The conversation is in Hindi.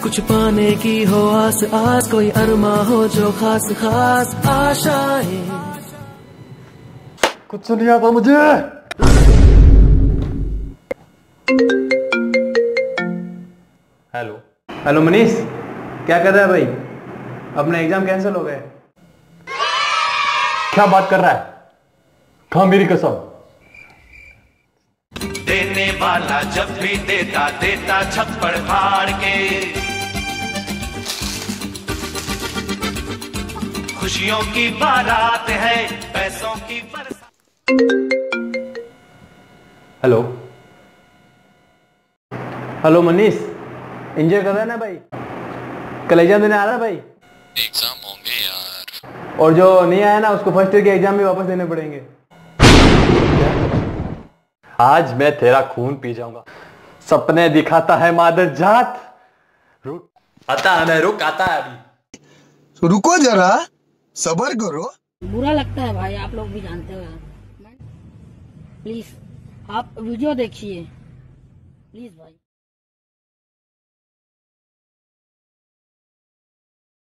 कुछ पाने की हो आस आस, कोई अरमा हो जो खास खास आशाएं। कुछ नहीं आता मुझे। हेलो हेलो मनीष, क्या कर रहा है भाई? अपना एग्जाम कैंसिल हो गए। क्या बात कर रहा है? खा मेरी कसम। देने वाला जब भी देता देता छप्पड़ फाड़ के, खुशियों की बारात है पैसों की बरसात। हेलो हेलो मनीष, एंजॉय कर रहा है ना भाई? कल एग्जाम देने आ रहा है भाई? एग्जाम होंगे यार। और जो नहीं आया ना उसको फर्स्ट ईयर के एग्जाम भी वापस देने पड़ेंगे। आज मैं तेरा खून पी जाऊंगा। सपने दिखाता है मादर जात। रुक आता है, मैं रुक आता है अभी। रुको जरा, सबर करो। बुरा लगता है भाई, आप लोग भी जानते हो यार। प्लीज आप वीडियो देखिए प्लीज भाई।